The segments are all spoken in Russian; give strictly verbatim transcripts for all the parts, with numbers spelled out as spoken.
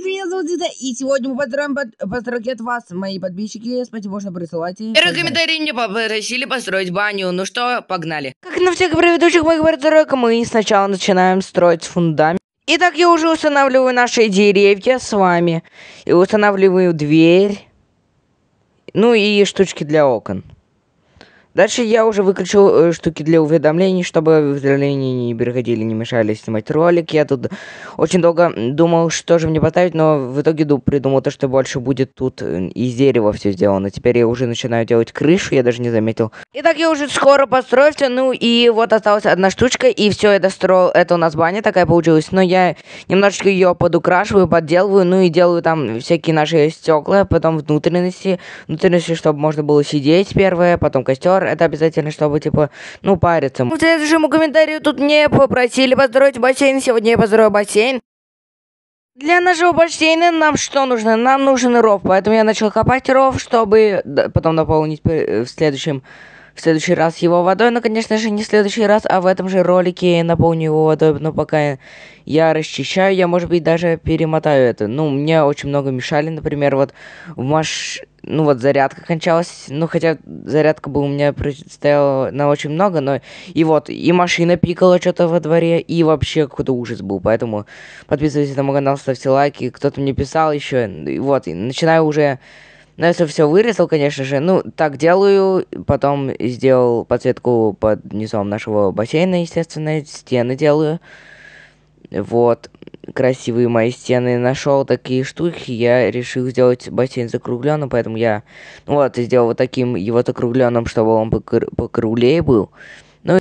Привет, меня зовут Зита, и сегодня мы построим под... постройки от вас, мои подписчики. Спасибо, что присылайте. Первый комментарий мне попросили построить баню. Ну что, погнали. Как на всех предыдущих моих построек, мы сначала начинаем строить фундамент. Итак, я уже устанавливаю наши деревья с вами. И устанавливаю дверь. Ну и штучки для окон. Дальше я уже выключил э, штуки для уведомлений, чтобы уведомления не переходили, не мешали снимать ролик. Я тут очень долго думал, что же мне поставить, но в итоге придумал то, что больше будет тут из дерева все сделано. Теперь я уже начинаю делать крышу, я даже не заметил. Итак, я уже скоро построю все, ну и вот осталась одна штучка, и все, я достроил. Это у нас баня такая получилась, но я немножечко ее подукрашиваю, подделываю, ну и делаю там всякие наши стекла, потом внутренности, внутренности, чтобы можно было сидеть первое, потом костер. Это обязательно, чтобы, типа, ну, париться. В следующем комментарию тут мне попросили построить бассейн. Сегодня я построю бассейн. Для нашего бассейна нам что нужно? Нам нужен ров. Поэтому я начал копать ров, чтобы потом наполнить в следующем... В следующий раз его водой, но, конечно же, не в следующий раз, а в этом же ролике я наполню его водой, но пока я расчищаю, я, может быть, даже перемотаю это. Ну, мне очень много мешали, например, вот в маш... Ну, вот зарядка кончалась, ну, хотя зарядка бы у меня стояла на очень много, но и вот, и машина пикала что-то во дворе, и вообще какой-то ужас был, поэтому подписывайтесь на мой канал, ставьте лайки, кто-то мне писал еще, и вот, и начинаю уже... Ну, если все вырезал, конечно же, ну, так делаю, потом сделал подсветку под низом нашего бассейна, естественно, стены делаю. Вот, красивые мои стены, нашел такие штуки, я решил сделать бассейн закругленным, поэтому я, ну, вот, сделал вот таким его закругленным, чтобы он покруглее был. Ну,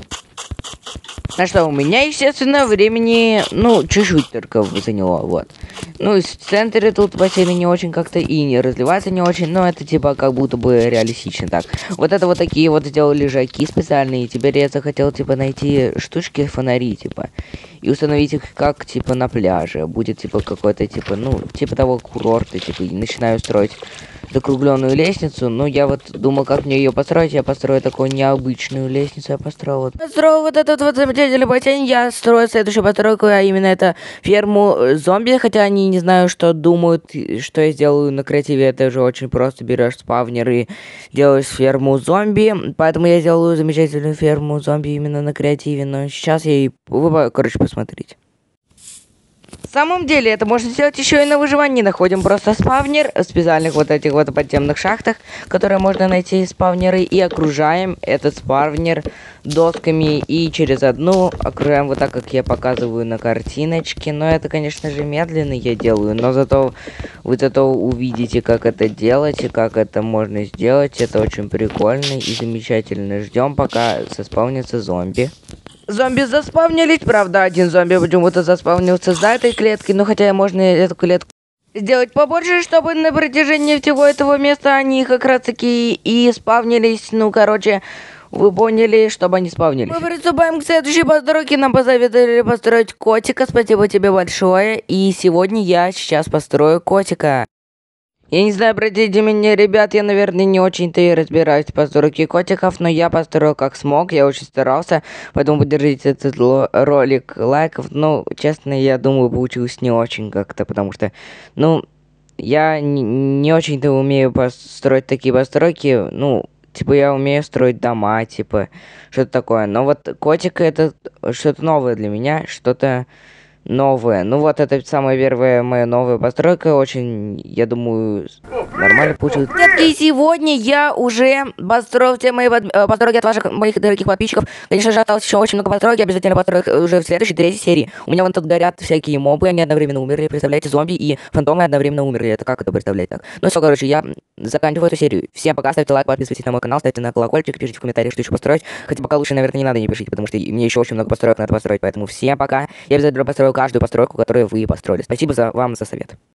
на что у меня, естественно, времени, ну, чуть-чуть только заняло, вот. Ну, и в центре тут бассейна не очень как-то и не разливается не очень, но это типа как будто бы реалистично так. Вот это вот такие вот сделал лежаки специальные, теперь я захотел типа найти штучки, фонари, типа, и установить их как типа на пляже. Будет типа какой-то типа, ну, типа того курорта, типа, и начинаю строить закругленную лестницу. Ну, я вот думал, как мне ее построить. Я построю такую необычную лестницу. Я построил вот. Построил вот этот вот замечательный бассейн. Я строю следующую постройку, а именно это ферму зомби. Хотя они не знаю, что думают, что я сделаю на креативе. Это уже очень просто. Берешь спавнер и делаешь ферму зомби. Поэтому я сделаю замечательную ферму зомби именно на креативе. Но сейчас я и... Вы, короче, посмотрите. В самом деле, это можно сделать еще и на выживании. Находим просто спавнер в специальных вот этих вот подземных шахтах, которые можно найти спавнеры, и окружаем этот спавнер досками, и через одну окружаем вот так, как я показываю на картиночке. Но это, конечно же, медленно я делаю, но зато вы зато увидите, как это делать и как это можно сделать. Это очень прикольно и замечательно. Ждем, пока заспавнится зомби. Зомби заспавнились, правда, один зомби почему-то заспавнился за этой клеткой, но хотя можно эту клетку сделать побольше, чтобы на протяжении всего этого места они как раз таки и спавнились. Ну, короче, вы поняли, чтобы они спавнились. Мы приступаем к следующей постройке. Нам посоветовали построить котика. Спасибо тебе большое. И сегодня я сейчас построю котика. Я не знаю, простите меня, ребят, я, наверное, не очень-то и разбираюсь в постройке котиков, но я построил как смог, я очень старался, поэтому поддержите этот ролик лайков. Ну, честно, я думаю, получилось не очень как-то, потому что, ну, я не, не очень-то умею построить такие постройки, ну, типа, я умею строить дома, типа, что-то такое. Но вот котик это что-то новое для меня, что-то... новое. Ну вот, это самая первая моя новая постройка. Очень, я думаю, нормально получилось. И сегодня я уже построил все мои постройки от ваших, моих дорогих подписчиков. Конечно же, осталось еще очень много построек. Я обязательно построю уже в следующей, третьей серии. У меня вон тут горят всякие мобы, они одновременно умерли. Представляете, зомби и фантомы одновременно умерли. Это как это представлять так? Ну все, короче, я заканчиваю эту серию. Всем пока, ставьте лайк, подписывайтесь на мой канал, ставьте на колокольчик, пишите в комментариях, что еще построить. Хотя пока лучше, наверное, не надо, не пишите, потому что мне еще очень много построек надо построить. Поэтому всем пока. Я обязательно построю каждую постройку, которую вы построили. Спасибо за вам за совет.